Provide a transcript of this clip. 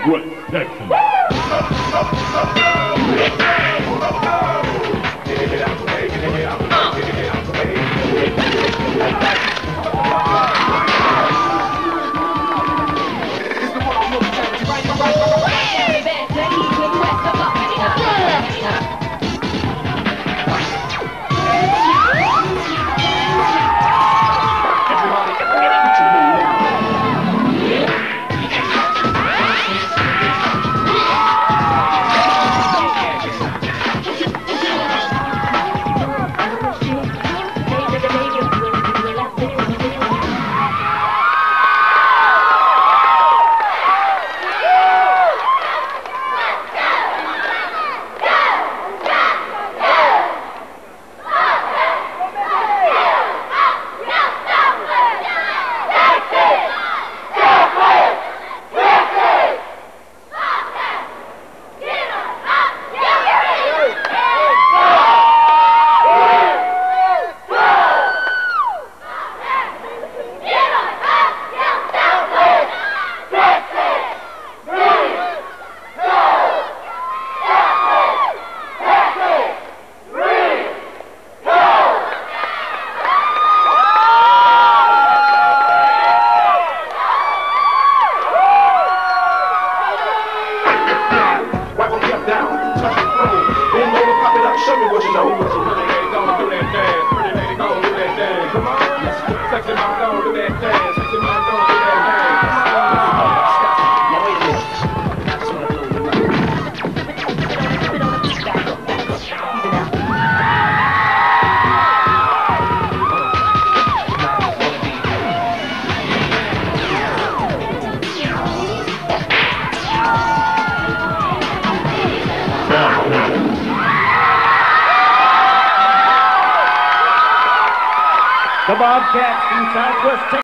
Southwest Texas. Show me what you know. Pretty lady, gon' do that dance. Pretty lady, gon' do that dance. Come on. Sexy mama, gon' do that dance. Sexy mama, gon' do that dance. Now wait a minute. I just wanna blow your mind. The Bobcats from Southwest Texas.